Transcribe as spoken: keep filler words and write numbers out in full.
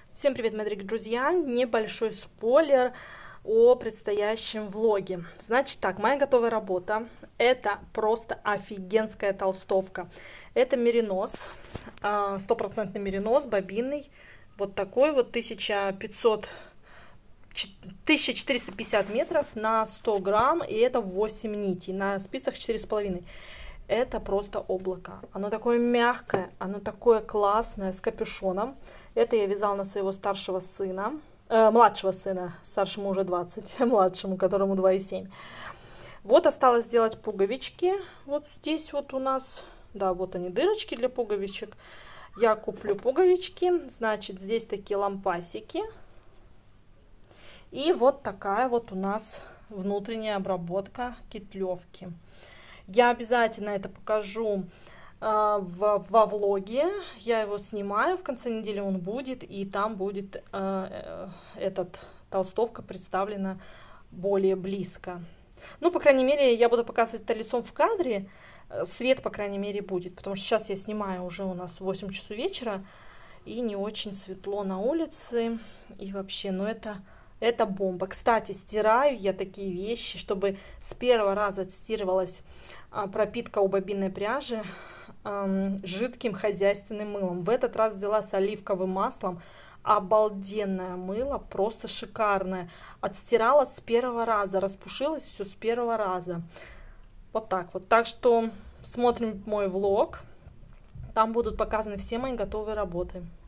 Всем привет, мои дорогие друзья! Небольшой спойлер о предстоящем влоге. Значит так, моя готовая работа. Это просто офигенская толстовка. Это меринос, стопроцентный меринос, бобинный. Вот такой вот тысяча пятьсот, тысяча четыреста пятьдесят метров на сто грамм. И это восемь нитей, на спицах четыре с половиной. Это просто облако. Оно такое мягкое, оно такое классное, с капюшоном. Это я вязала на своего старшего сына, э, младшего сына, старшему уже двадцать, младшему, которому два и семь. Вот осталось сделать пуговички. Вот здесь вот у нас, да, вот они, дырочки для пуговичек. Я куплю пуговички, значит, здесь такие лампасики. И вот такая вот у нас внутренняя обработка кетлевки. Я обязательно это покажу э, в, во влоге. Я его снимаю, в конце недели он будет, и там будет э, э, этот толстовка представлена более близко. Ну, по крайней мере, я буду показывать это лицом в кадре. Свет, по крайней мере, будет, потому что сейчас я снимаю уже у нас восемь часов вечера, и не очень светло на улице, и вообще, ну это... Это бомба. Кстати, стираю я такие вещи, чтобы с первого раза отстирывалась а, пропитка у бобинной пряжи а, жидким хозяйственным мылом. В этот раз взяла с оливковым маслом. Обалденное мыло, просто шикарное. Отстирала с первого раза, распушилось все с первого раза. Вот так вот. Так что смотрим мой влог. Там будут показаны все мои готовые работы.